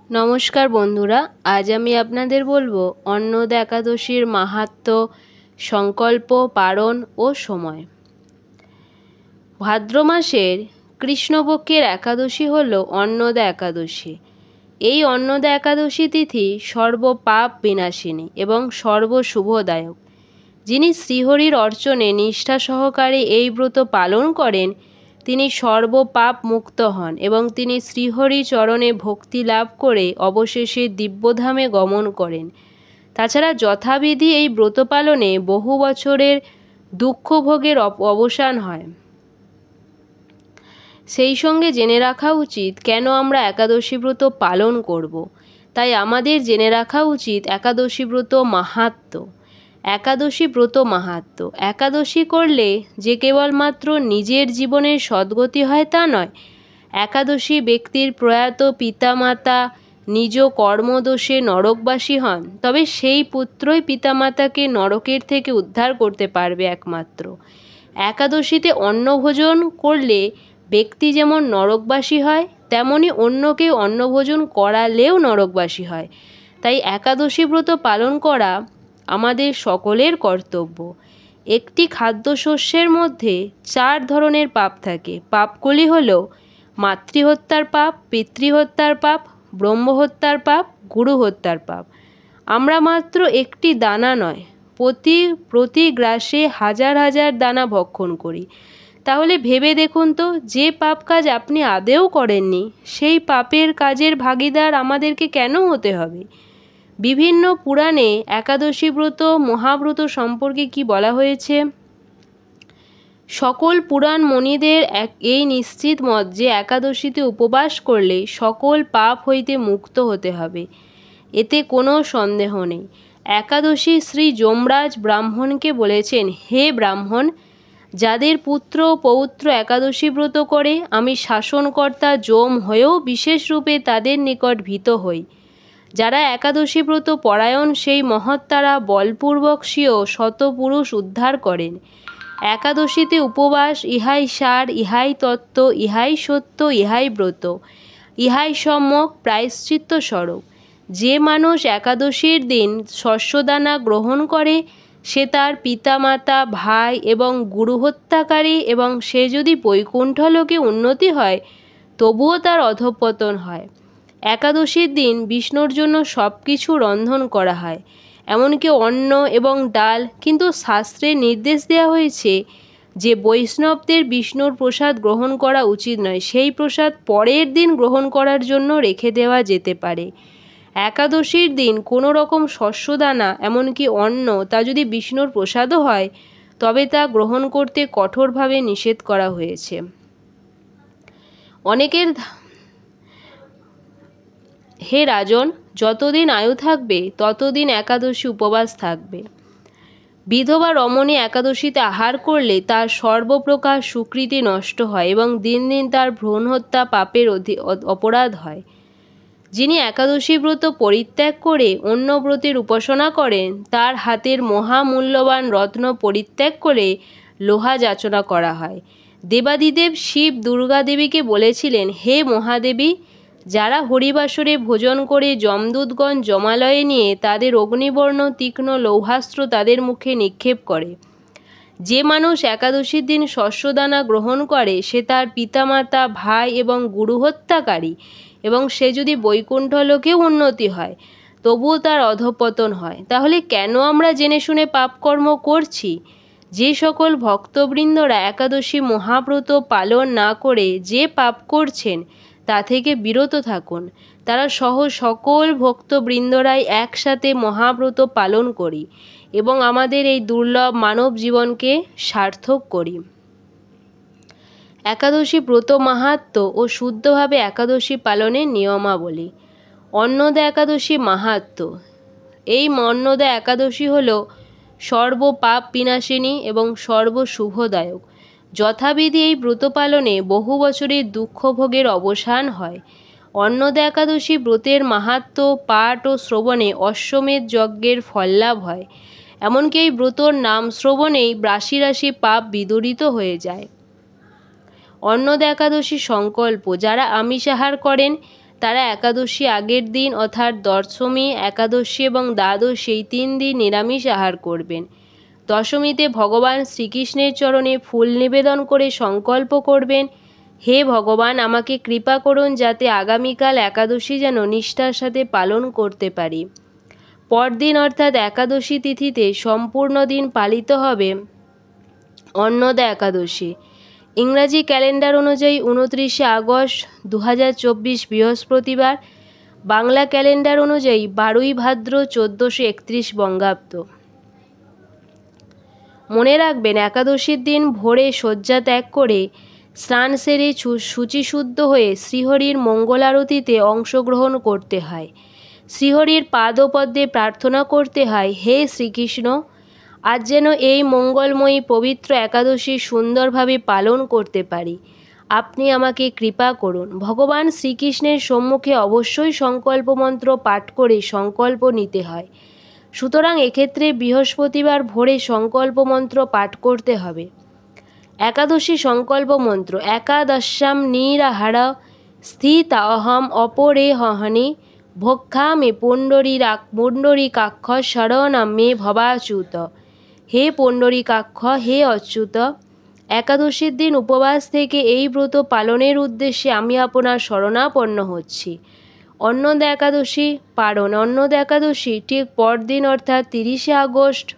নমস্কার বন্ধুরা, আজ আমি আপনাদের বলবো অন্নদা একাদশীর মাহাত্ম্য, সংকল্প, পারণ ও সময়। ভাদ্র মাসের কৃষ্ণপক্ষের একাদশী হল অন্নদা একাদশী। এই অন্নদা একাদশী তিথি সর্বপাপ বিনাশিনী এবং সর্বশুভদায়ক। যিনি শ্রীহরির অর্চনে নিষ্ঠা সহকারে এই ব্রত পালন করেন তিনি সর্বপাপ মুক্ত হন এবং তিনি শ্রীহরি চরণে ভক্তি লাভ করে অবশেষে দিব্যধামে গমন করেন। তাছাড়া যথাবিধি এই ব্রত পালনে বহু বছরের দুঃখভোগের অবসান হয়। সেই সঙ্গে জেনে রাখা উচিত কেন আমরা একাদশী ব্রত পালন করব। তাই আমাদের জেনে রাখা উচিত একাদশী ব্রত মাহাত্ম্য। একাদশী ব্রত মাহাত্ম্য। একাদশী করলে যে কেবলমাত্র নিজের জীবনের সদ্গতি হয় তা নয়, একাদশী ব্যক্তির প্রয়াত পিতামাতা নিজ কর্মদোষে নরকবাসী হন, তবে সেই পুত্রই পিতামাতাকে নরকের থেকে উদ্ধার করতে পারবে একমাত্র। একাদশীতে অন্নভোজন করলে ব্যক্তি যেমন নরকবাসী হয়, তেমনি অন্যকে অন্নভোজন করালেও নরকবাসী হয়। তাই একাদশী ব্রত পালন করা আমাদের সকলের কর্তব্য। একটি খাদ্যশস্যের মধ্যে 4 ধরনের পাপ থাকে। পাপগুলি হল মাতৃহত্যার পাপ, পিতৃহত্যার পাপ, ব্রহ্মহত্যার পাপ, গুরু হত্যার পাপ। আমরা মাত্র একটি দানা নয়, প্রতি গ্রাসে হাজার হাজার দানা ভক্ষণ করি। তাহলে ভেবে দেখুন তো, যে পাপ কাজ আপনি আদেও করেননি সেই পাপের কাজের ভাগীদার আমাদেরকে কেন হতে হবে? বিভিন্ন পুরাণে একাদশী ব্রত মহাব্রত সম্পর্কে কি বলা হয়েছে? সকল পুরাণ মণিদের এই নিশ্চিত মত যে একাদশীতে উপবাস করলে সকল পাপ হইতে মুক্ত হতে হবে, এতে কোনো সন্দেহ নেই। একাদশী শ্রী যমরাজ ব্রাহ্মণকে বলেছেন, হে ব্রাহ্মণ, যাদের পুত্র পৌত্র একাদশী ব্রত করে আমি শাসনকর্তা যম হয়েও বিশেষ রূপে তাদের নিকট ভীত হই। যারা একাদশী ব্রত পরায়ণ সেই মহত্তারা বলপূর্বক স্বীয় শতপুরুষ উদ্ধার করেন। একাদশীতে উপবাস ইহাই সার, ইহাই তত্ত্ব, ইহাই সত্য, ইহাই ব্রত, ইহাই সম্যক প্রায়শ্চিত্ত স্বরূপ। যে মানুষ একাদশীর দিন শস্যদানা গ্রহণ করে সে তার পিতামাতা, ভাই এবং গুরু হত্যাকারী, এবং সে যদি বৈকুণ্ঠ লোকে উন্নতি হয় তবুও তার অধঃপতন হয়। একাদশীর দিন বিষ্ণুর জন্য সব কিছু রন্ধন করা হয়, এমনকি অন্ন এবং ডাল, কিন্তু শাস্ত্রে নির্দেশ দেওয়া হয়েছে যে বৈষ্ণবদের বিষ্ণুর প্রসাদ গ্রহণ করা উচিত নয়, সেই প্রসাদ পরের দিন গ্রহণ করার জন্য রেখে দেওয়া যেতে পারে। একাদশীর দিন কোনো রকম শস্যদানা এমনকি অন্ন তা যদি বিষ্ণুর প্রসাদও হয় তবে তা গ্রহণ করতে কঠোরভাবে নিষেধ করা হয়েছে। অনেকের হে রাজন, যতদিন আয়ু থাকবে ততদিন একাদশী উপবাস থাকবে। বিধবা রমণী একাদশীতে আহার করলে তার সর্বপ্রকার সুকৃতি নষ্ট হয় এবং দিন দিন তার ভ্রূণ হত্যা পাপের অপরাধ হয়। যিনি একাদশী ব্রত পরিত্যাগ করে অন্য ব্রতের উপাসনা করেন তার হাতের মহামূল্যবান রত্ন পরিত্যাগ করে লোহা যাচনা করা হয়। দেবাদিদেব শিব দুর্গা দেবীকে বলেছিলেন, হে মহাদেবী, যারা হরিবাসরে ভোজন করে যমদূতগণ জমালয়ে নিয়ে তাদের অগ্নিবর্ণ তীক্ষ্ণ লৌহাস্ত্র তাদের মুখে নিক্ষেপ করে। যে মানুষ একাদশীর দিন শস্যদানা গ্রহণ করে সে তার পিতামাতা, ভাই এবং গুরু হত্যাকারী, এবং সে যদি বৈকুণ্ঠ লোকেও উন্নতি হয় তবুও তার অধঃপতন হয়। তাহলে কেন আমরা জেনে শুনে পাপকর্ম করছি? যে সকল ভক্তবৃন্দরা একাদশী মহাব্রত পালন না করে যে পাপ করছেন তা থেকে বিরত থাকুন। তারা সহ সকল ভক্তবৃন্দরাই একসাথে মহাব্রত পালন করি এবং আমাদের এই দুর্লভ মানব জীবনকে সার্থক করি। একাদশী ব্রত মাহাত্ম্য ও শুদ্ধভাবে একাদশী পালনের নিয়মাবলী। অন্নদা একাদশী মাহাত্ম্য। এই অন্নদা একাদশী হল সর্বপাপ বিনাশিনী এবং সর্বশুভদায়ক। যথাবিধি এই ব্রত পালনে বহু বছরের দুঃখভোগের অবসান হয়। অন্নদা একাদশী ব্রতের মাহাত্ম্য পাঠ ও শ্রবণে অশ্বমেধ যজ্ঞের ফললাভ হয়। এমনকি এই ব্রতর নাম শ্রবণেই রাশি রাশি পাপ বিদূরিত হয়ে যায়। অন্নদা একাদশী সংকল্প। যারা আমিষ আহার করেন তারা একাদশী আগের দিন অর্থাৎ দশমী, একাদশী এবং দ্বাদশ এই 3 দিন নিরামিষ আহার করবেন। দশমীতে ভগবান শ্রীকৃষ্ণের চরণে ফুল নিবেদন করে সংকল্প করবেন, হে ভগবান, আমাকে কৃপা করুন যাতে আগামীকাল একাদশী যেন নিষ্ঠার সাথে পালন করতে পারি। পরদিন অর্থাৎ একাদশী তিথিতে সম্পূর্ণ দিন পালিত হবে অন্নদা একাদশী। ইংরাজি ক্যালেন্ডার অনুযায়ী 29শে আগস্ট 2024 বৃহস্পতিবার, বাংলা ক্যালেন্ডার অনুযায়ী 12ই ভাদ্র 1431 বঙ্গাব্দ। মনে রাখবেন, একাদশীর দিন ভোরে শয্যা ত্যাগ করে স্নান সেরে শুচিশুদ্ধ হয়ে শ্রীহরির মঙ্গলারতিতে অংশগ্রহণ করতে হয়। শ্রীহরির পাদপদ্মে প্রার্থনা করতে হয়, হে শ্রীকৃষ্ণ, আজ যেন এই মঙ্গলময়ী পবিত্র একাদশী সুন্দরভাবে পালন করতে পারি। আপনি আমাকে কৃপা করুন। ভগবান শ্রীকৃষ্ণের সম্মুখে অবশ্যই সংকল্প মন্ত্র পাঠ করে সংকল্প নিতে হয়। সুতরাং এক্ষেত্রে বৃহস্পতিবার ভোরে সংকল্প মন্ত্র পাঠ করতে হবে। একাদশী সংকল্প মন্ত্র: একাদশ্যাম নিরাহার স্থিত অহম অপরে হহনি ভক্ষামে পুণ্ডরীকাক্ষ শরণম মে ভবাচ্যুত। হে পুণ্ডরীকাক্ষ, হে অচ্যুত, একাদশীর দিন উপবাস থেকে এই ব্রত পালনের উদ্দেশ্যে আমি আপনার শরণাপন্ন হচ্ছি। অন্নদা একাদশী পালন: অন্নদা একাদশী ঠিক পরদিন অর্থাৎ 30শে আগস্ট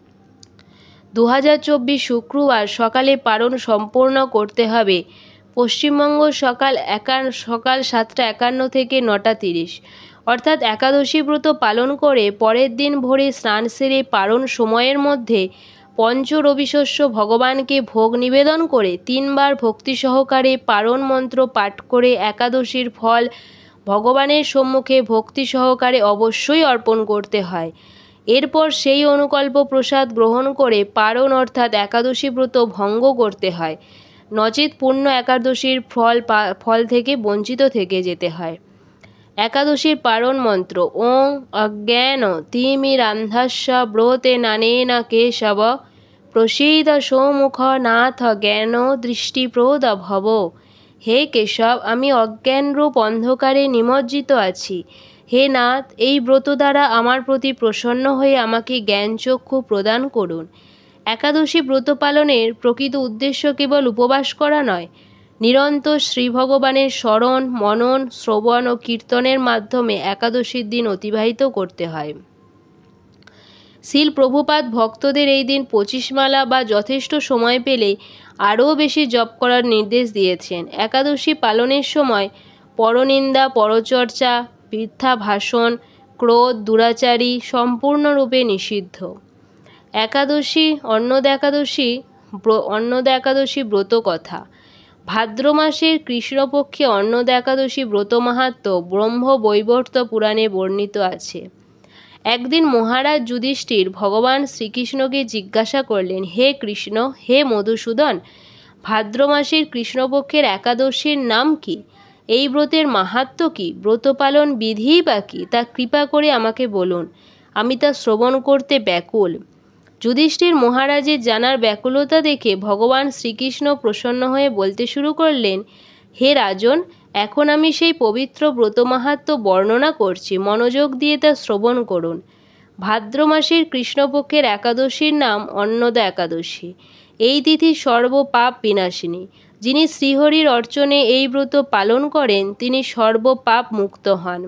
2024 শুক্রবার সকালে পালন সম্পূর্ণ করতে হবে। পশ্চিমবঙ্গ সকাল 7:51 থেকে 9:30, অর্থাৎ একাদশী ব্রত পালন করে পরের দিন ভোরে স্নান সেরে পালন সময়ের মধ্যে পঞ্চ রবিশস্য ভগবানকে ভোগ নিবেদন করে 3 বার ভক্তি সহকারে পালন মন্ত্র পাঠ করে একাদশীর ফল ভগবানের সম্মুখে ভক্তি সহকারে অবশ্যই অর্পণ করতে হয়। এরপর সেই অনুকল্প প্রসাদ গ্রহণ করে পালন অর্থাৎ একাদশী ব্রত ভঙ্গ করতে হয়, নচেৎ পূর্ণ একাদশীর ফল থেকে বঞ্চিত থেকে যেতে হয়। একাদশীর পালন মন্ত্র: ওং অজ্ঞান তিমিরান্ধস্য ব্রতে নানেন কেশব প্রসীদ সৌমুখ নাথ জ্ঞান দৃষ্টিপ্রদ ভব। হে কেশব, আমি অজ্ঞানরূপ অন্ধকারে নিমজ্জিত আছি। হে নাথ, এই ব্রত দ্বারা আমার প্রতি প্রসন্ন হয়ে আমাকে জ্ঞানচক্ষু প্রদান করুন। একাদশী ব্রত পালনের প্রকৃত উদ্দেশ্য কেবল উপবাস করা নয়, নিরন্তর শ্রী ভগবানের স্মরণ, মনন, শ্রবণ ও কীর্তনের মাধ্যমে একাদশীর দিন অতিবাহিত করতে হয়। শিল প্রভুপাদ ভক্তদের এই দিন 25 মালা বা যথেষ্ট সময় পেলে আরও বেশি জপ করার নির্দেশ দিয়েছেন। একাদশী পালনের সময় পরনিন্দা, পরচর্চা, বৃথা ভাষণ, ক্রোধ, দুরাচারী সম্পূর্ণরূপে নিষিদ্ধ। অন্নদা একাদশী ব্রত কথা: ভাদ্র মাসের কৃষ্ণপক্ষে অন্নদা একাদশী ব্রত মাহাত্ম্য ব্রহ্ম বৈবর্ত পুরাণে বর্ণিত আছে। একদিন মহারাজ যুধিষ্ঠির ভগবান শ্রীকৃষ্ণকে জিজ্ঞাসা করলেন, হে কৃষ্ণ, হে মধুসূদন, ভাদ্র মাসের কৃষ্ণপক্ষের একাদশীর নাম কি? এই ব্রতের মাহাত্ম্য কি? ব্রত পালন বিধিই বা কি? তা কৃপা করে আমাকে বলুন, আমি তা শ্রবণ করতে ব্যাকুল। যুধিষ্ঠির মহারাজের জানার ব্যাকুলতা দেখে ভগবান শ্রীকৃষ্ণ প্রসন্ন হয়ে বলতে শুরু করলেন, হে রাজন, এখন আমি সেই পবিত্র ব্রত মাহাত্ম্য বর্ণনা করছি, মনোযোগ দিয়ে তা শ্রবণ করুন। ভাদ্র মাসের কৃষ্ণপক্ষের একাদশীর নাম অন্নদা একাদশী। এই তিথি সর্বপাপ বিনাশিনী। যিনি শ্রীহরির অর্চনে এই ব্রত পালন করেন তিনি সর্বপাপ মুক্ত হন।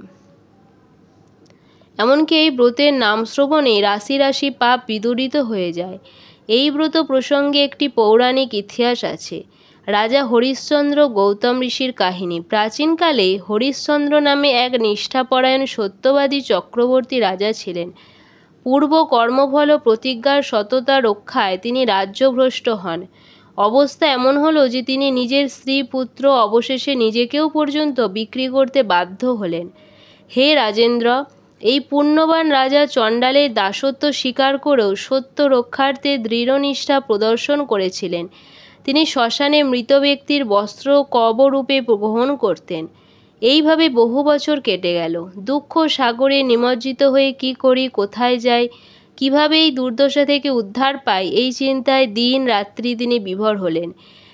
এমনকি এই ব্রতের নাম শ্রবণে রাশি রাশি পাপ বিদূরিত হয়ে যায়। এই ব্রত প্রসঙ্গে একটি পৌরাণিক ইতিহাস আছে। রাজা হরিশ্চন্দ্র গৌতম ঋষির কাহিনী। প্রাচীনকালে হরিশ্চন্দ্র নামে এক নিষ্ঠাপরায়ণ সত্যবাদী চক্রবর্তী রাজা ছিলেন। পূর্ব কর্মফল ও প্রতিজ্ঞার সততা রক্ষায় তিনি রাজ্যভ্রষ্ট হন। অবস্থা এমন হলো যে তিনি নিজের স্ত্রী, পুত্র, অবশেষে নিজেকেও পর্যন্ত বিক্রি করতে বাধ্য হলেন। হে রাজেন্দ্র, এই পুণ্যবান রাজা চণ্ডালের দাসত্ব স্বীকার করেও সত্য রক্ষার্থে দৃঢ়নিষ্ঠা প্রদর্শন করেছিলেন। তিনি শ্মশানে মৃত ব্যক্তির বস্ত্র কবরূপে গ্রহণ করতেন। এইভাবে বহু বছর কেটে গেল। দুঃখ সাগরে নিমজ্জিত হয়ে কি করি, কোথায় যাই, কিভাবে এই দুর্দশা থেকে উদ্ধার পাই, এই চিন্তায় দিন রাত্রি তিনি বিভোর হলেন।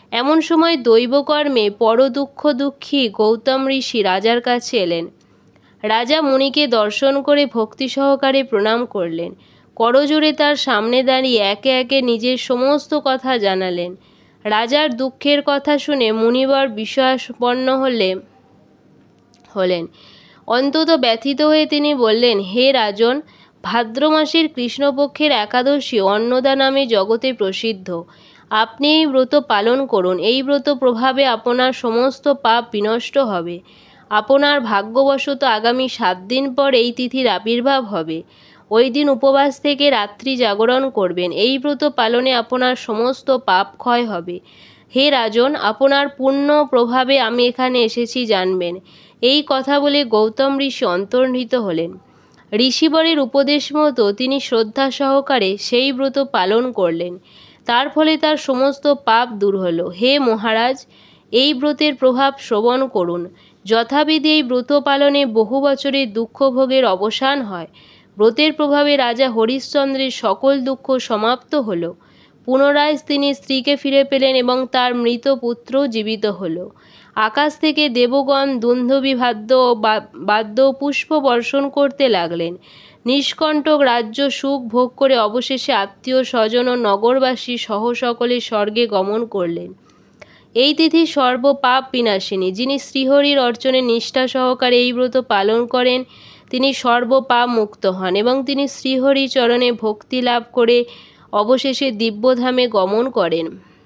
এমন সময় দৈবকর্মে দুঃখী গৌতম ঋষি রাজার কাছে এলেন। রাজা মুনিকে দর্শন করে ভক্তি সহকারে প্রণাম করলেন। করজোড়ে তার সামনে দাঁড়িয়ে একে একে নিজের সমস্ত কথা জানালেন। রাজার দুঃখের কথা শুনে মুনিবর বিষয়াপন্ন হলেন। অন্তত ব্যথিত হয়ে তিনি বললেন, হে রাজন, ভাদ্র মাসের কৃষ্ণপক্ষের একাদশী অন্নদা নামে জগতে প্রসিদ্ধ। আপনি এই ব্রত পালন করুন। এই ব্রত প্রভাবে আপনার সমস্ত পাপ বিনষ্ট হবে। আপনার ভাগ্যবশত আগামী 7 দিন পর এই তিথির আবির্ভাব হবে। ওই দিন উপবাস থেকে রাত্রি জাগরণ করবেন। এই ব্রত পালনে আপনার সমস্ত পাপ ক্ষয় হবে। হে রাজন, আপনার পুণ্য প্রভাবে আমি এখানে এসেছি জানবেন। এই কথা বলে গৌতম ঋষি অন্তর্হিত হলেন। ঋষিবরের উপদেশ মতো তিনি শ্রদ্ধা সহকারে সেই ব্রত পালন করলেন। তার ফলে তার সমস্ত পাপ দূর হল। হে মহারাজ, এই ব্রতের প্রভাব শ্রবণ করুন। যথাবিধি এই ব্রত পালনে বহু বছরের দুঃখ ভোগের অবসান হয়। ব্রতের প্রভাবে রাজা হরিশ্চন্দ্রের সকল দুঃখ সমাপ্ত হল। পুনরায় তিনি স্ত্রীকে ফিরে পেলেন এবং তার মৃত পুত্র জীবিত হল। আকাশ থেকে দেবগণ দুন্ধবী বাদ্য পুষ্প বর্ষণ করতে লাগলেন। নিষ্কণ্টক রাজ্য সুখ ভোগ করে অবশেষে আত্মীয় স্বজন ও নগরবাসী সহ সকলে স্বর্গে গমন করলেন। এই তিথি সর্বপাপ বিনাশিনী। যিনি শ্রীহরির অর্চনে নিষ্ঠা সহকারে এই ব্রত পালন করেন তিনি সর্বপাপ মুক্ত হন এবং তিনি শ্রীহরি চরণে ভক্তি লাভ করে অবশেষে দিব্যধামে গমন করেন।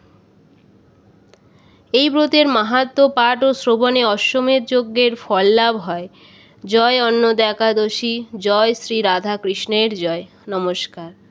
এই ব্রতের মাহাত্ম্য পাঠ ও শ্রবণে অশ্বমেধ যজ্ঞের ফল লাভ হয়। জয় অন্নদা একাদশী। জয় শ্রী রাধা কৃষ্ণের জয়। নমস্কার।